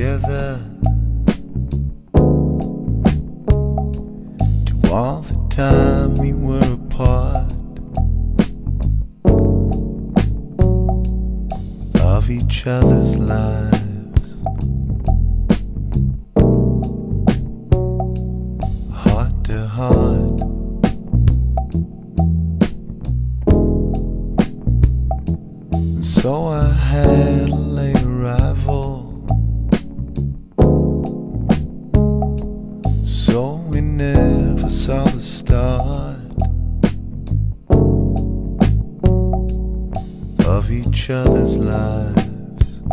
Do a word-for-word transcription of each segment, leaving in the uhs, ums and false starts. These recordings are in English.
together, to all the time we were apart of each other's lives, heart to heart. And so I had a late arrival, so we never saw the start of each other's lives,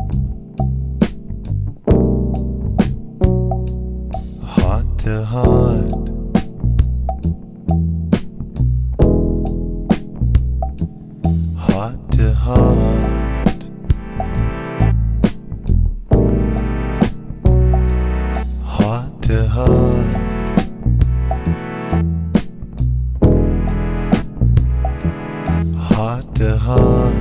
heart to heart. Heart to heart. Heart to heart. Heart to heart.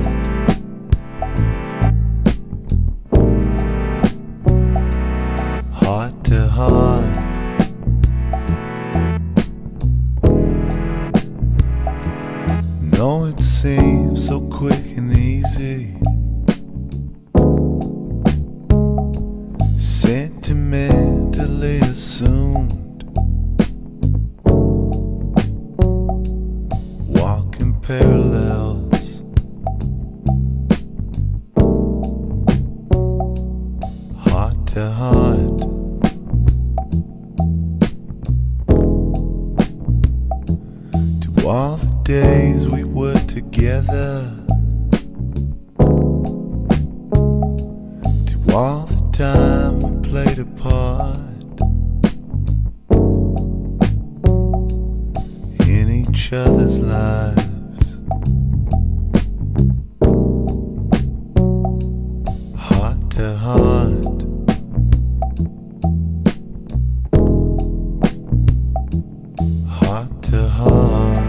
Heart to heart. No, it seems so quick and easy, sentimentally assumed, walking parallels, heart to heart. To all the days we were together, to all the time we played apart in each other's lives, heart to heart. Heart to heart.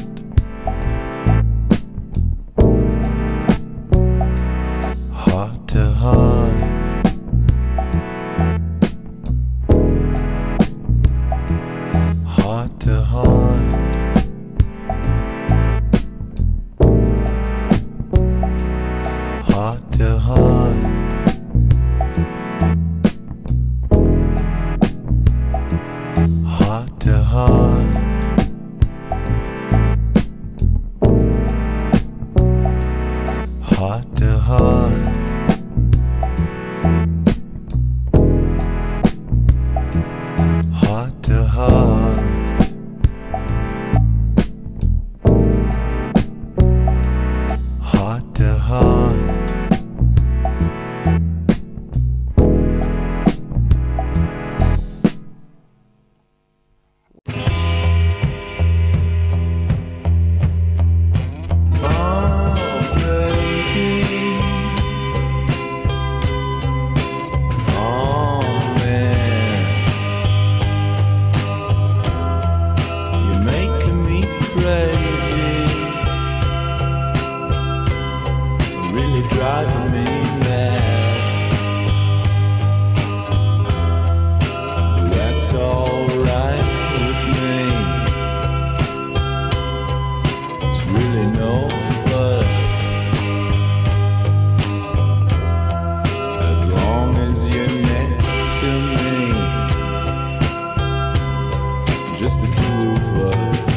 Heart to heart. Heart to heart. Heart to heart. Heart to heart. Heart to heart. Heart to heart. Heart to heart. Driving me mad, but that's alright with me. It's really no fuss, as long as you're next to me, just the two of us.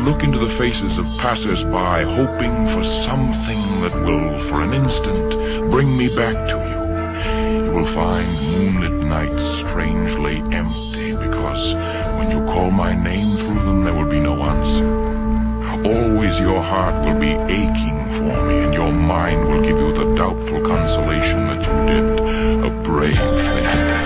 look into the faces of passers-by, hoping for something that will, for an instant, bring me back to you. You will find moonlit nights strangely empty, because when you call my name through them, there will be no answer. Always your heart will be aching for me, and your mind will give you the doubtful consolation that you did a brave thing.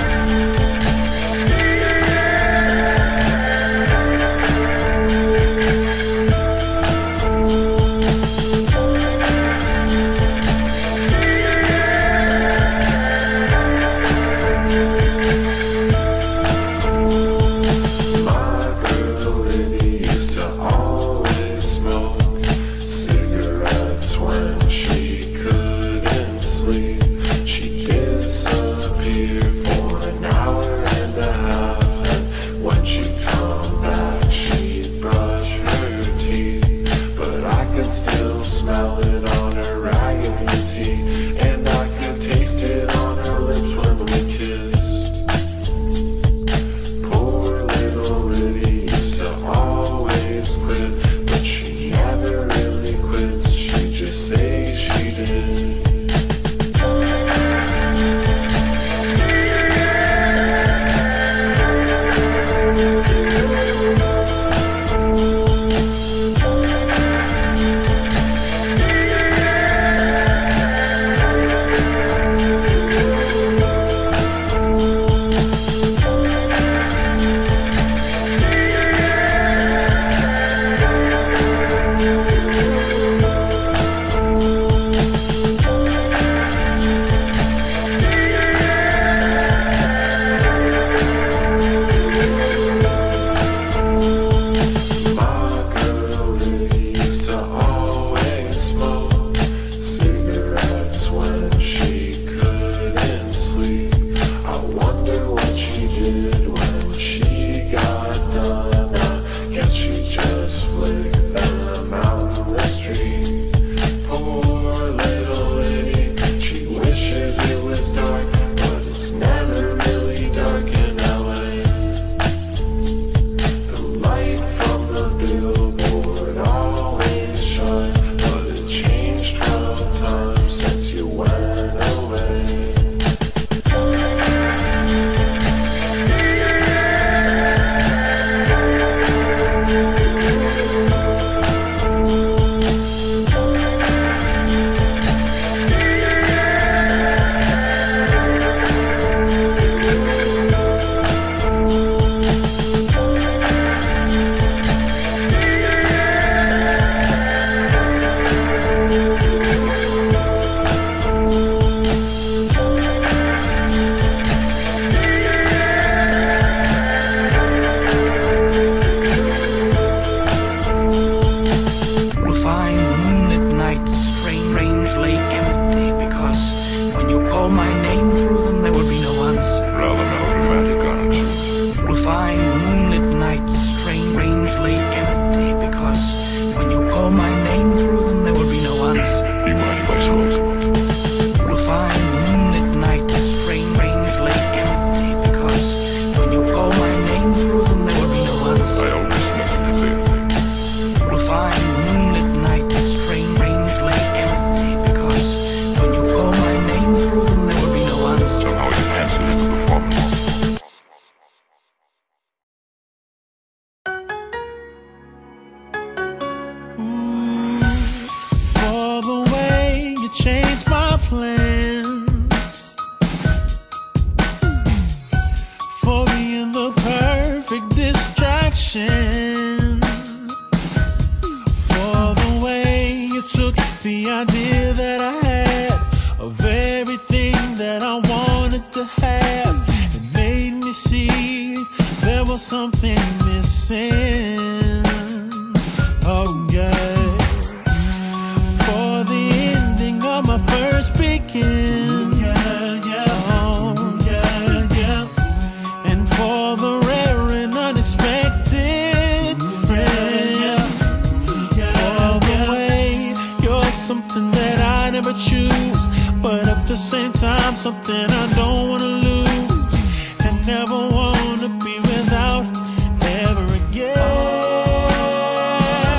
Something I don't wanna lose and never wanna be without ever again.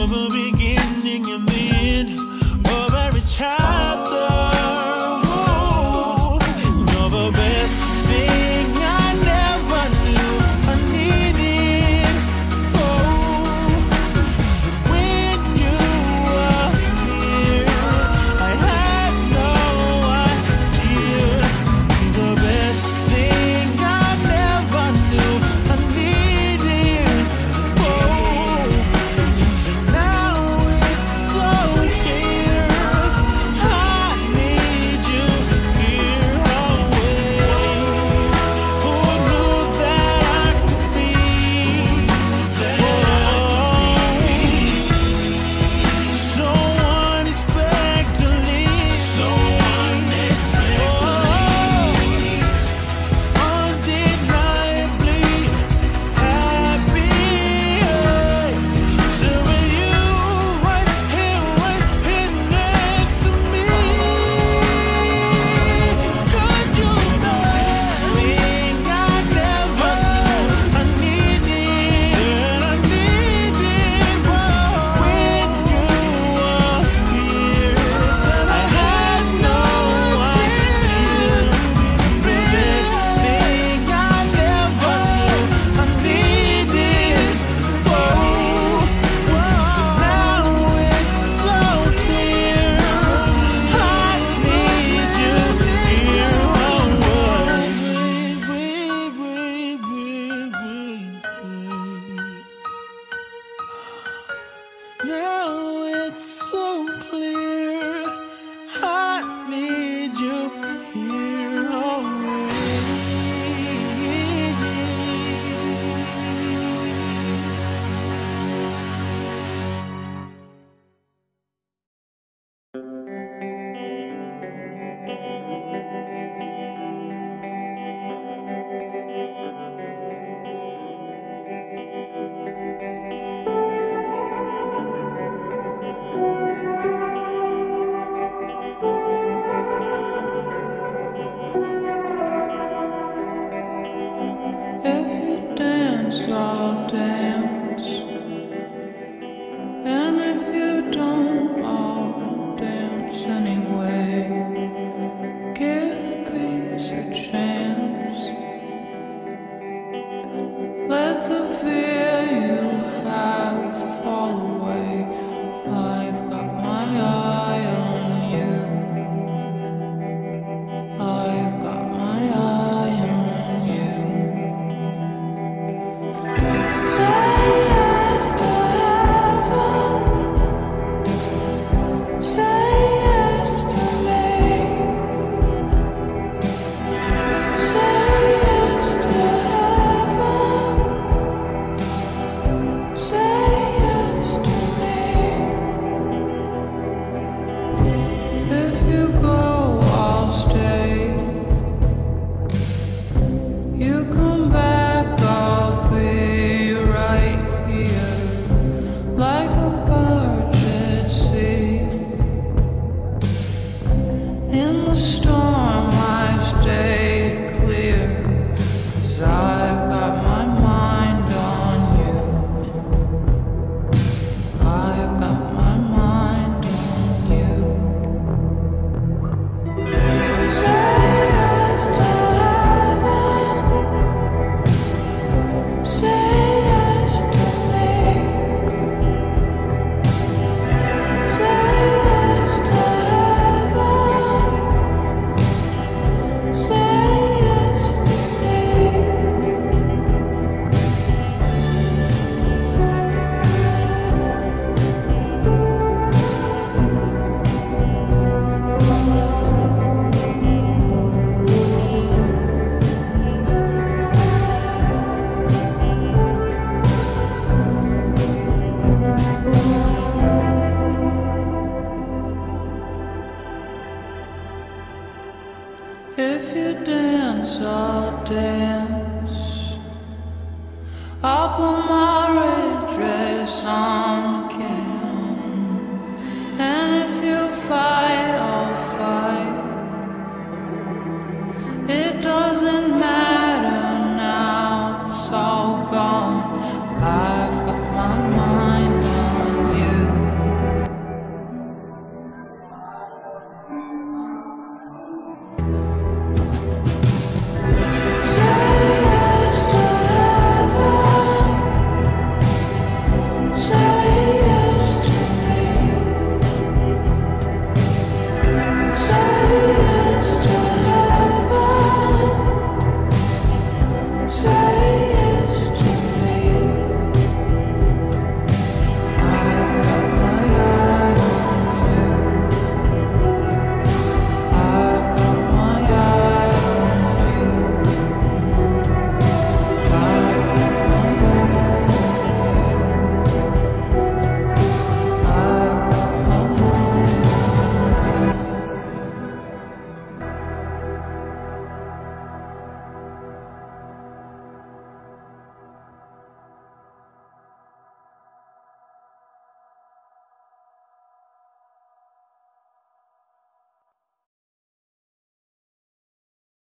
the beginning and the end of every chapter. Oh, you're the best thing I never knew I needed. Oh, so when you were here, I had no idea. You're the best thing I never knew I needed. Oh, so now it's so clear. I need you here always. Who knew that I could be? So unexpectedly, so unexpectedly, undeniably happy. So with you right here, right here next to me, could you notice me? I never knew I needed, and I needed. So when you were here, I had no idea. The best thing I never knew I needed. Oh, so now it's so clear. I need you here always. Now it's so clear. I need you here always. If you dance, I'll dance. And if you don't, I'll dance anyway. Give peace a chance. Let the fear you have fall away. I've got my eye on you. I've got my eye on you. Say yes to heaven. Say yes to me. Say yes to heaven. Say yes to me. If you go, I'll stay. You come back, I'll be right here, like a bird at sea. In the storm, I stay clear, 'cause I've got my mind on you. I've got my mind on you. Say yes to heaven. Say yes to me. Say yes to heaven. Say yes to me. If you dance, I'll dance. I'll put my red dress on